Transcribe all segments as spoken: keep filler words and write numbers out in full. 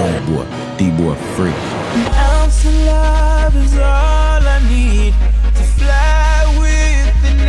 White boy, D-boy free. An ounce of love is all I need to fly with an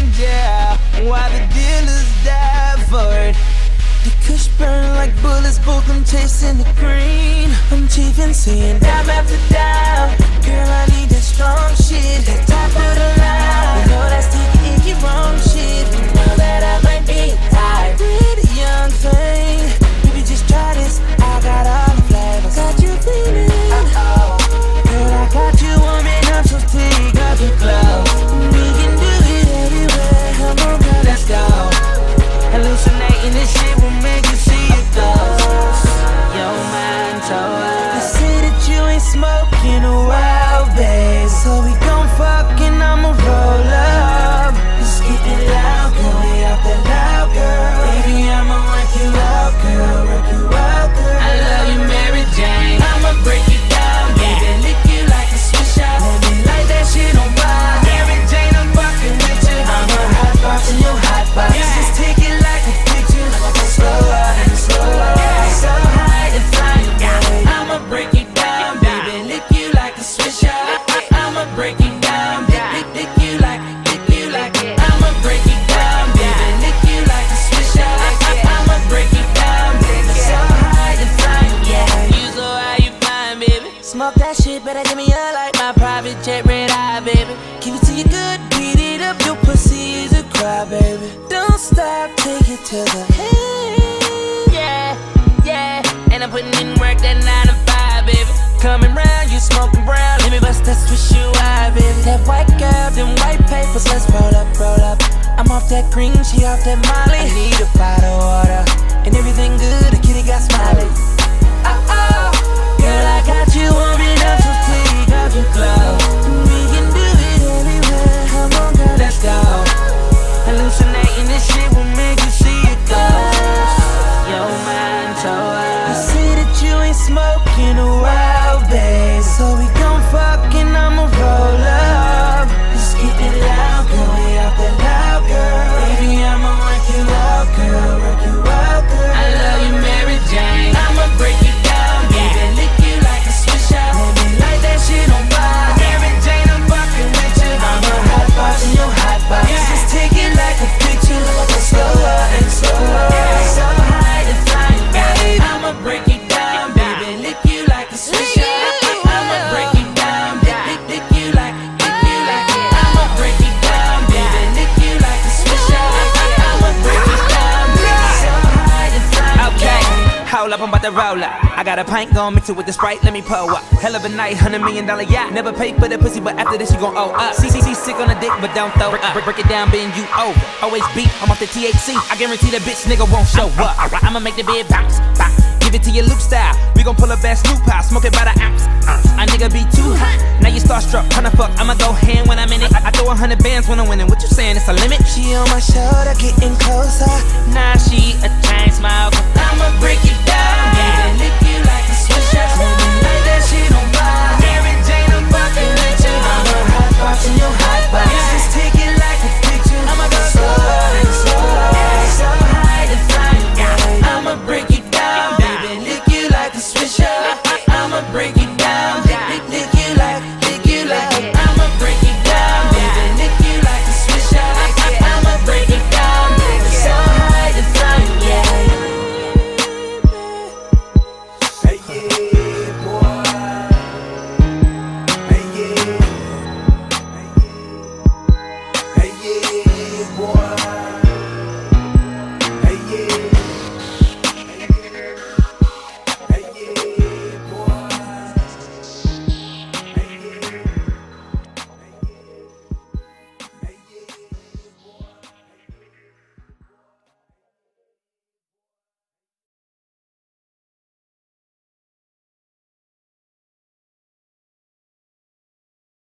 angel, while the dealers die for it. The kush burn like bullets, both I'm chasing the green. I'm chiefing, saying dime after dime. Girl, I need that strong shit, that top of the line. You know that's sticky icky wrong shit. You know that I might be tired. Pretty young thing, baby, just try this. I got all the flavors, got you feeling. Uh-oh, girl, I got you warming up, so take off your clothes. We can do it everywhere. Come on, girl, let's go. Hallucinating this shit will make you see it ghost. Your mind told us they say that you ain't smoking a while, babe. So we gon' fuck and I'ma roll up. It's getting loud, girl, we out that loud, girl. Baby, I'ma work you out, girl, work you out, girl. I love you, Mary Jane. I'ma break you down, baby, lick you like a switch out. Let me light that shit on fire. Mary Jane, I'm fucking with you. I'm a hot box in your hot box. Yeah. Just take it like a picture, slower and slower. So high and flying, baby. I'ma break you down, baby, lick you like a switch out. I'ma break you down, lick, lick, lick you like, lick you like. I'ma break you down, baby, lick you like a switch out. I'ma break you down, baby, so high and flying, yeah. You so high, you flying, baby. Smoke that shit, better give me a like my private jet, red eye, baby. Keep it to you good, beat it up, your pussy is a cry, baby. Don't stop, take it to the head. Yeah, yeah, and I'm putting in work that nine to five, baby. Coming round, you smoking brown. Let me bust that switch you eye, baby. That white girl, them white papers, let's roll up, roll up. I'm off that green, she off that Molly. I need a bottle of water, and everything good, the kitty got smiley. Uh-oh, girl, I got you warming up, so take off your clothes. We can do it everywhere, come on girl, let's go. Hallucinating this shit will make you see it ghost. Your mind told us I say that you ain't smoking a while, babe. So we gon' fuck and I'ma roll up. It's getting loud, girl, we out that loud, girl. Baby, I'ma work you out, girl, work you out, girl. I love you, Mary Jane. I'ma break you down, baby, lick you like a switch out. Let me light that shit on fire. Mary Jane, I'm fucking with you. I'm a hot box in your hot box. Just take it like a picture, slower and slower. So high and flying, baby. I'ma break you down, baby, lick you like a switch out. I'ma break you down, lick, lick, lick you like, lick you like. I'ma break you down, baby, lick you like a switch out. I'ma break you down, baby, so high and flying. Okay, hold up, I'm about to roll up. I got a pint, gon' mix it with the Sprite, let me pull up. Hell of a night, hundred million dollar yacht. Never paid for the pussy, but after this you gon' owe up. C C C sick on the dick, but don't throw up. Break, break it down, bend you over. Always beat, I'm off the T H C. I guarantee the bitch nigga won't show up. I'ma make the bed bounce, bounce. Give it to your Luke style. We gon' pull a bad Snoop out, smoke it by the ounce. A nigga be too hot. Now you starstruck, tryna fuck. I'ma go hand when I'm in it. I, I throw a hundred bands when I'm winning. What you saying? It's a limit. She on my shoulder, getting closer. Now she a chain smoker. I'ma break it down, baby, lick you like a switch out. Let me light that shit on fire. Mary Jane, I'm fucking with you. I'm a hot box in your hot box. Just take it like a picture. I'ma go slower and slower. So high and flying, yeah. I'ma break it down, baby, lick you like a switch out. I'ma break it down, lick, lick, lick you like, lick you like. I'ma break it down, baby, lick you like a switch out. I'ma break it down, baby, so high and flying, yeah. Hey, yeah.